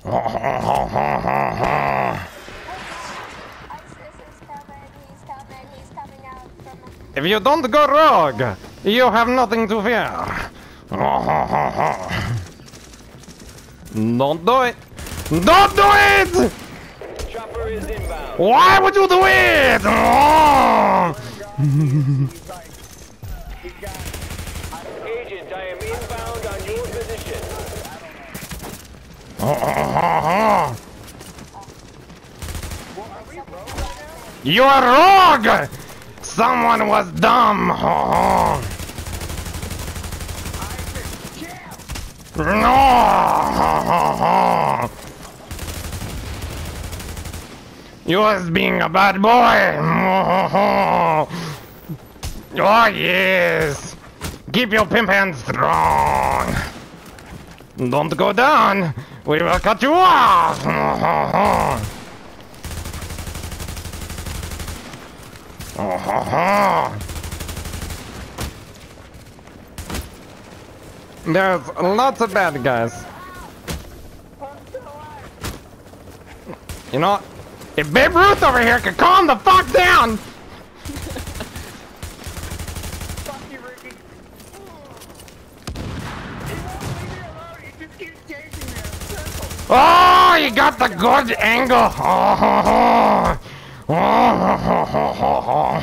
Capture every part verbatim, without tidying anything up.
If you don't go rogue, you have nothing to fear. Don't do it. Don't do it! Chopper is inbound. Why would you do it? Agent, I am inbound on your position. You are rogue! Someone was dumb. No! You was being a bad boy. Oh yes. Keep your pimp hands strong. Don't go down. We will cut you off. There's lots of bad guys. You know, if Babe Ruth over here could calm the fuck down. Fuck you, Ricky. He won't leave me alone. He just keeps chasing me in circles. Oh, you got the good angle. Oh, oh, oh, oh, oh.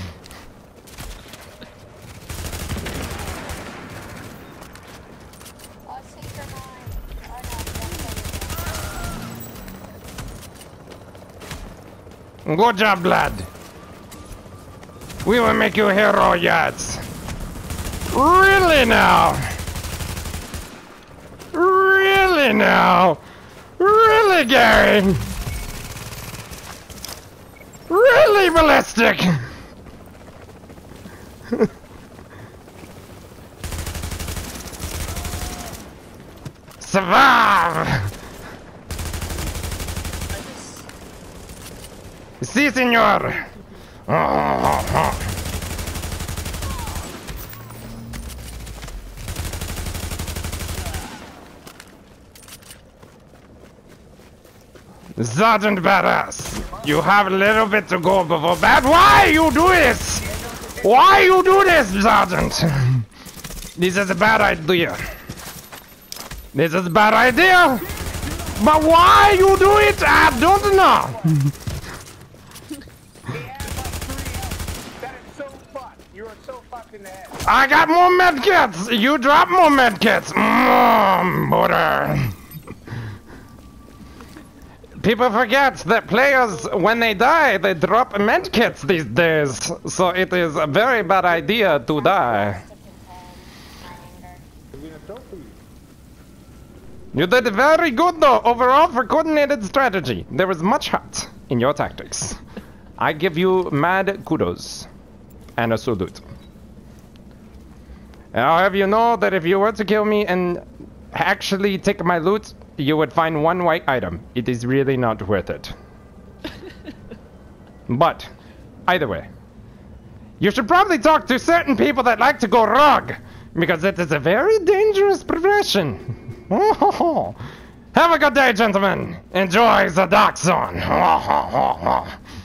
Good job, lad. We will make you a hero yet. Really now? Really now? Really, Gary? Really, Ballistic? Survive! Si, senor! Oh, oh, oh. Sergeant Badass, you have a little bit to go before bad. Why you do this? Why you do this, Sergeant? This is a bad idea. This is a bad idea. But why you do it? I don't know. That is so fucked. You are so fucked in the head. I got more medkits. You drop more medkits. Mmm, butter. People forget that players, when they die, they drop medkits these days. So it is a very bad idea to die. You did very good though, overall for coordinated strategy. There was much heart in your tactics. I give you mad kudos and a salute. I'll have you know that if you were to kill me and actually take my loot, you would find one white item. It is really not worth it. But, either way, you should probably talk to certain people that like to go rogue, because it is a very dangerous profession. Have a good day, gentlemen. Enjoy the dark zone.